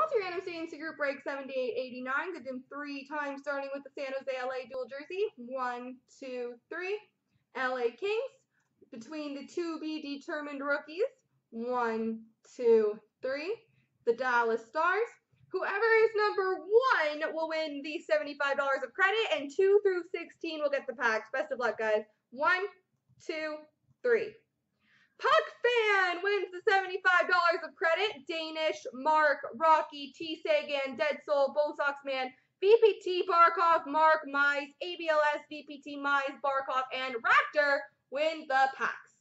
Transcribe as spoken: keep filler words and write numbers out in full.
Multi-random C N C group break seventy-eight eighty-nine. Did them three times, starting with the San Jose L A dual jersey. One, two, three. L A Kings. Between the to be determined rookies. One, two, three. The Dallas Stars. Whoever is number one will win the seventy-five dollars of credit, and two through sixteen will get the packs. Best of luck, guys. One, two, three. Puck Fan wins the seventy-five dollars of credit. Danish, Mark, Rocky, T. Sagan, Dead Soul, Bo Sox Man, V P T, Barkov, Mark, Mize, A B L S, V P T, Mize, Barkov, and Raptor win the packs.